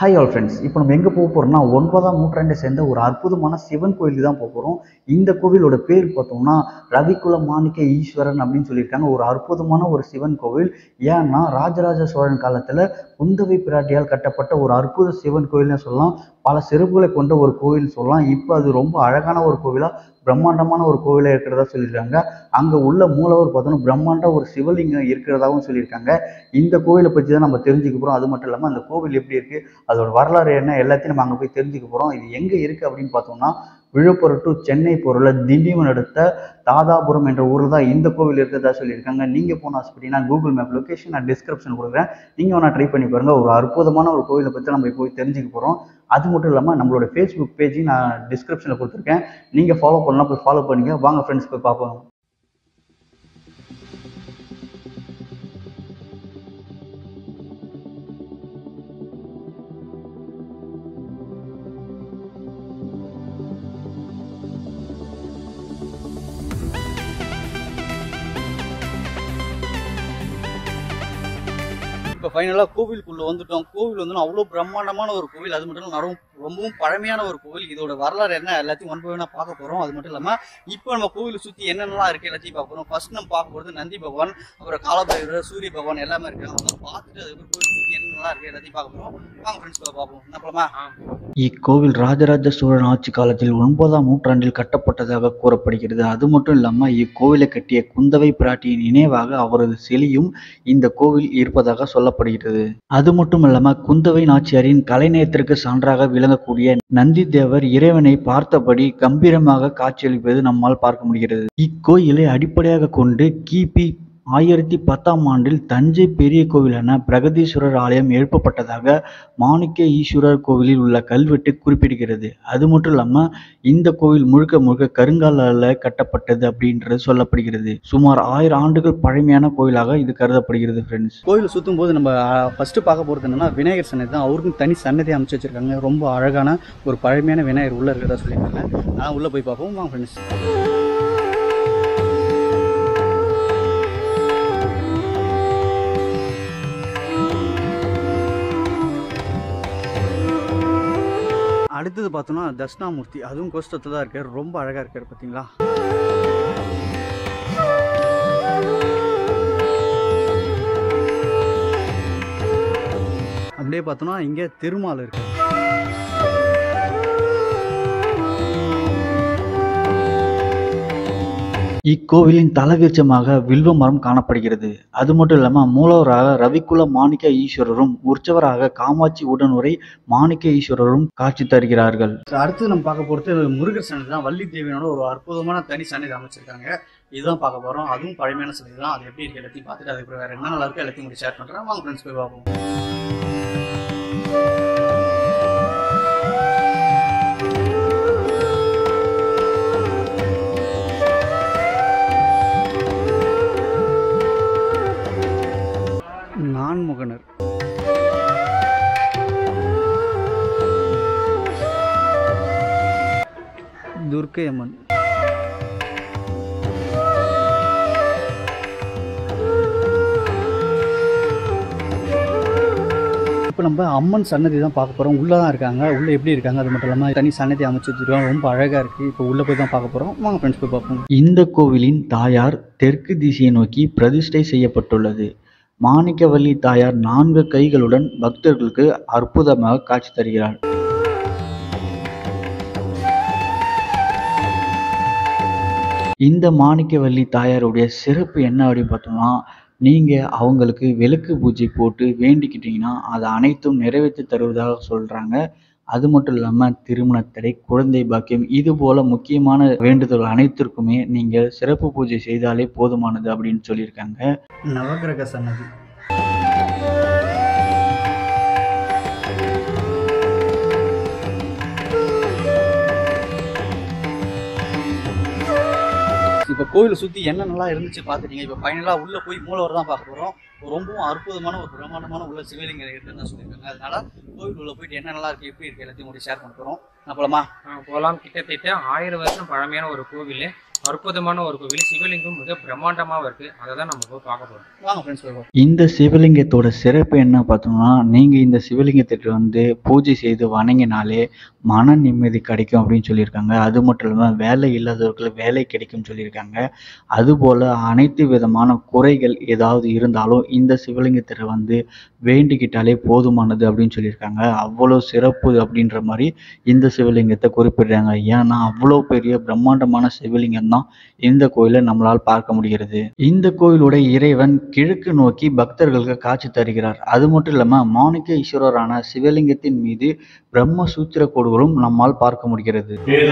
Hi all friends, இப்போ நம்ம எங்கே போக போகிறோம்னா 9ஆம் நூற்றாண்டை சேர்ந்த ஒரு அற்புதமான சிவன் கோயிலுக்கு தான் போக போகிறோம். இந்த கோவிலோட பேர் பார்த்தோம்னா ரவிக்குல மாணிக்க ஈஸ்வரன் அப்படின்னு சொல்லியிருக்காங்க. ஒரு அற்புதமான ஒரு சிவன் கோவில். ஏன்னா ராஜராஜ சோழன் காலத்தில் குந்தவை பிராட்டியால் கட்டப்பட்ட ஒரு அற்புத சிவன் கோயில்னு சொல்லலாம். பல சிறப்புகளை கொண்ட ஒரு கோவில்னு சொல்லலாம். இப்போ அது ரொம்ப அழகான ஒரு கோவிலாக பிரம்மாண்டமான ஒரு கோவிலாக இருக்கிறதா சொல்லியிருக்காங்க. அங்கே உள்ள மூலவர் பார்த்தோன்னா பிரம்மாண்ட ஒரு சிவலிங்கம் இருக்கிறதாகவும் சொல்லியிருக்காங்க. இந்த கோவிலை பற்றி தான் நம்ம தெரிஞ்சுக்க போகிறோம். அது மட்டும் இல்லாமல் அந்த கோவில் எப்படி இருக்குது, அதோட வரலாறு என்ன, எல்லாத்தையும் நம்ம அங்கே போய் தெரிஞ்சுக்க போகிறோம். இது எங்கே இருக்குது அப்படின்னு பார்த்தோம்னா விழுப்புரம் டு சென்னை போகிற திண்டிவனம் அடுத்த தாதாபுரம் என்ற ஊரில் தான் இந்த கோவில் இருக்கிறதா சொல்லியிருக்காங்க. நீங்கள் போன ஆசைப்பட்டீங்கன்னா கூகுள் மேப் லொக்கேஷன் நான் டிஸ்கிரிப்ஷன் கொடுக்குறேன். நீங்கள் வேணால் ட்ரை பண்ணி பாருங்கள். ஒரு அற்புதமான ஒரு கோவிலை பற்றி நம்ம போய் தெரிஞ்சுக்க போகிறோம். அது மட்டும் இல்லாமல் நம்மளோட ஃபேஸ்புக் பேஜையும் நான் டிஸ்கிரிப்ஷனில் கொடுத்துருக்கேன். நீங்கள் ஃபாலோ பண்ணலாம், போய் ஃபாலோ பண்ணுங்க. வாங்க ஃப்ரெண்ட்ஸ் போய் பார்ப்போம். இப்போ ஃபைனலாக கோவிலுக்குள்ளே வந்துட்டோம். கோவில் வந்து அவ்வளோ பிரம்மாண்டமான ஒரு கோவில். அது மட்டும் இல்லாமல் ரொம்பவும் பழமையான ஒரு கோவில். இதோட வரலாறு என்ன எல்லாத்தையும் ஒன் பை ஒன்னா பார்க்க போகிறோம். அது மட்டும் இல்லாமல் இப்போ நம்ம கோவிலை சுற்றி என்னென்னலாம் இருக்குது எல்லாத்தையும் பார்க்க போகிறோம். ஃபர்ஸ்ட் நம்ம பார்க்க போகிறது நந்தி பகவான், அப்புறம் காலபைரவர், சூரிய பகவான் எல்லாமே இருக்காங்க. அவங்க பார்த்துட்டு அதுக்கப்புறம் கோவில் சுற்றி என்னென்னலாம் இருக்குது எல்லாத்தையும் பார்க்க போகிறோம். வாங்க ஃப்ரெண்ட்ஸ் பார்ப்போம். என்ன போலாமா? இக்கோவில் ராஜராஜ சோழன் ஆட்சி காலத்தில் 9ஆம் நூற்றாண்டில் கட்டப்பட்டதாக கூறப்படுகிறது. அது மட்டும் இல்லாமல் இக்கோவிலை கட்டிய குந்தவை பிராட்டியின் நினைவாக அவரது சிலையும் இந்த கோவில் இருப்பதாக சொல்லப்படுகிறது. அது மட்டும் இல்லாமல் குந்தவை நாச்சியாரின் கலைநயத்திற்கு சான்றாக விளங்கக்கூடிய நந்தி தேவர் இறைவனை பார்த்தபடி கம்பீரமாக காட்சியளிப்பது நம்மால் பார்க்க முடிகிறது. இக்கோயிலை அடிப்படையாக கொண்டு கிபி 1010ஆம் ஆண்டில் தஞ்சை பெரிய கோவிலான பிரகதீஸ்வரர் ஆலயம் எழுப்பப்பட்டதாக மாணிக்க ஈஸ்வரர் கோவிலில் உள்ள கல்வெட்டு குறிப்பிடுகிறது. அது மட்டும் இல்லாமல் இந்த கோவில் முழுக்க முழுக்க கருங்காலால் கட்டப்பட்டது அப்படின்றது சொல்லப்படுகிறது. சுமார் 1000 ஆண்டுகள் பழமையான கோயிலாக இது கருதப்படுகிறது. ஃப்ரெண்ட்ஸ், கோயில் சுற்றும் போது நம்ம ஃபர்ஸ்ட் பார்க்க போகிறது என்னன்னா விநாயகர் சன்னதி தான். அவருக்கும் தனி சன்னதி அமைச்சு வச்சிருக்காங்க. ரொம்ப அழகான ஒரு பழமையான விநாயகர் உள்ள இருக்கிறதா சொல்லியிருக்காங்க. நான் உள்ள போய் பார்ப்போம். வாங்க ஃப்ரெண்ட்ஸ். அடுத்தது பார்த்தோம்னா தட்சிணாமூர்த்தி. அதுவும் கோஷ்டத்தில் தான் இருக்கார். ரொம்ப அழகாக இருக்கார் பார்த்தீங்களா. அப்படியே பார்த்தோம்னா இங்கே திருமால் இருக்கு. இக்கோவிலின் தலவிருட்சமாக வில்வ மரம் காணப்படுகிறது. அது மட்டும் இல்லாமல் மூலவராக ரவிக்குல மாணிக்க ஈஸ்வரரும் உற்சவராக காமாட்சி உடனுரை மாணிக்க ஈஸ்வரரும் காட்சி தருகிறார்கள். அடுத்து நம்ம பார்க்க போகிறது முருகர் சன்னதி தான். வள்ளி தேவியோட ஒரு அற்புதமான தனி சன்னதி அமைச்சிருக்காங்க. இதுதான் பார்க்க போகிறோம். அதுவும் பழமையான சன்னதி தான். அது எப்படி இருக்கு எல்லாத்தையும் பார்த்துட்டு அதுக்கப்புறம் வேற என்ன நல்லா இருக்கு எல்லாத்தையும் ஷேர் பண்ணுறேன். வாங்க ஃப்ரெண்ட்ஸ் போய் பார்ப்போம். நான்முகனர், துர்க்கை அம்மன், இப்போ நம்ம அம்மன் சன்னதி தான் பார்க்க போகிறோம். உள்ளே தான் இருக்காங்க. உள்ளே எப்படி இருக்காங்க அது மட்டும் இல்லாமல் தனி சன்னதி அமைச்சு வச்சுருக்காங்க. ரொம்ப அழகாக இருக்குது. இப்போ உள்ளே போய் தான் பார்க்க போகிறோம். வாங்க ஃப்ரெண்ட்ஸ் போய் பார்ப்போம். இந்த கோவிலின் தாயார் தெற்கு திசையை நோக்கி பிரதிஷ்டை செய்யப்பட்டுள்ளது. மாணிக்கவல்லி தாயார் 4 கைகளுடன் பக்தர்களுக்கு அற்புதமாக காட்சி தருகிறார். இந்த மாணிக்கவல்லி தாயாருடைய சிறப்பு என்ன அப்படின்னு பார்த்தோம்னா, நீங்கள் அவங்களுக்கு விளக்கு பூஜை போட்டு வேண்டிக்கிட்டீங்கன்னா அதை அனைத்தும் நிறைவேற்றி தருவதாக சொல்கிறாங்க. அது மட்டும் இல்லாமல் திருமணத்தடை, குழந்தை பாக்கியம், இது போல முக்கியமான வேண்டுதல் அனைத்திற்குமே நீங்கள் சிறப்பு பூஜை செய்தாலே போதுமானது அப்படின்னு சொல்லியிருக்காங்க. நவகிரக சன்னதி. இப்போ கோவிலை சுற்றி என்ன நல்லா இருந்துச்சு பார்த்துட்டீங்க. இப்போ ஃபைனலாக உள்ளே போய் மூலவர் தான் பார்க்க போகிறோம். ரொம்பவும் அற்புதமான ஒரு பிரமாண்டமான உள்ள சிவலிங்கம் இருக்குன்னு தான் சொல்லியிருக்காங்க. அதனால கோவில் உள்ள போயிட்டு என்ன நல்லா இருக்குது எப்படி இருக்குது எல்லாத்தையும் ஷேர் பண்ண போகிறோம். போலாமா? போகலாம். கிட்டத்தட்ட 1000 வருஷம் பழமையான ஒரு கோவில், அற்புதமான ஒரு கோவில். சிவலிங்கம் மிக பிரம்மாண்டமாக இருக்கு. அதை தான் நம்ம போய் பார்க்க போறோம். வாங்க ஃப்ரெண்ட்ஸ். இந்த சிவலிங்கத்தோட சிறப்பு என்ன பார்த்தோம்னா, நீங்கள் இந்த சிவலிங்கத்திற்கு வந்து பூஜை செய்து வணங்கினாலே மன நிம்மதி கிடைக்கும் அப்படின்னு சொல்லியிருக்காங்க. அது மட்டும் இல்லாமல் வேலை இல்லாதவர்களுக்கு வேலை கிடைக்கும்னு சொல்லியிருக்காங்க. அதுபோல் அனைத்து விதமான குறைகள் ஏதாவது இருந்தாலும் இந்த சிவலிங்கத்தில் வந்து வேண்டிக்கிட்டாலே போதுமானது அப்படின்னு சொல்லியிருக்காங்க. அவ்வளோ சிறப்பு அப்படின்ற மாதிரி இந்த சிவலிங்கத்தை குறிப்பிடுறாங்க. ஏன்னா அவ்வளோ பெரிய பிரம்மாண்டமான சிவலிங்கம் தான் இந்த கோயிலை நம்மளால் பார்க்க முடிகிறது. இந்த கோயிலோட இறைவன் கிழக்கு நோக்கி பக்தர்களுக்கு காட்சி தருகிறார். அது மட்டும் இல்லாம மாணிக்க ஈஸ்வரரான சிவலிங்கத்தின் மீது பிரம்மசூத்திர கோடுகளும் நம்மால் பார்க்க முடிகிறது.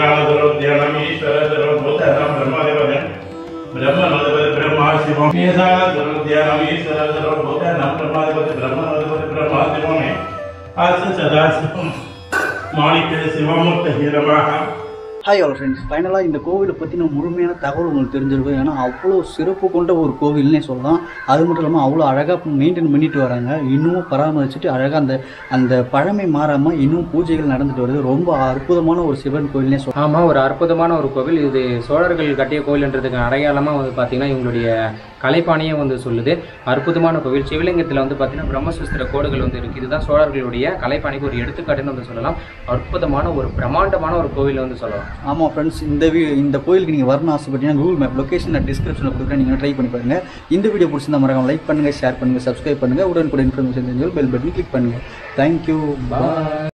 ஹாய் ஆல் ஃப்ரெண்ட்ஸ், ஃபைனலாக இந்த கோவிலை பற்றின முழுமையான தகவல் உங்களுக்கு தெரிஞ்சிருக்கும். ஏன்னா அவ்வளோ சிறப்பு கொண்ட ஒரு கோவில்னே சொல்லலாம். அது மட்டும் இல்லாமல் அவ்வளோ அழகாக மெயின்டைன் பண்ணிட்டு வராங்க. இன்னும் பராமரிச்சுட்டு அழகாக அந்த பழமை மாறாமல் இன்னும் பூஜைகள் நடந்துட்டு வருது. ரொம்ப அற்புதமான ஒரு சிவன் கோவில்னே சொல்லலாம். ஆமாம், ஒரு அற்புதமான ஒரு கோவில். இது சோழர்கள் கட்டிய கோவில்ன்றதுக்கு அடையாளமாக வந்து பார்த்தீங்கன்னா இவங்களுடைய கலைப்பாணியே வந்து சொல்லுது. அற்புதமான கோவில். சிவலிங்கத்தில் வந்து பார்த்தீங்கன்னா பிரம்மசூத்திர கோடுகள் வந்து இருக்குது. இதுதான் சோழர்களுடைய கலைப்பாணிக்கு ஒரு எடுத்துக்காட்டுன்னு வந்து சொல்லலாம். அற்புதமான ஒரு பிரம்மாண்டமான ஒரு கோவில் வந்து சொல்லலாம். ஆமாம் ஃப்ரெண்ட்ஸ், இந்த கோயிலுக்கு நீங்கள் வரணும் ஆசைப்பட்டீங்கன்னா கூகுள் மேப் லொக்கேஷன் நான் டிஸ்கிரிப்ஷனில் கொடுக்குறேன். நீங்கள் ட்ரை பண்ணி பாருங்கள். இந்த வீடியோ பிடிச்சிருந்தா மறக்காம லைக் பண்ணுங்கள், ஷேர் பண்ணுங்கள், சப்ஸ்கிரைப் பண்ணுங்கள். உடனுக்குடன் இன்ஃபர்மேஷன் தெரிஞ்சாலும் பெல் பட்டன் கிளிக் பண்ணுங்கள். தேங்க்யூ, பாய்.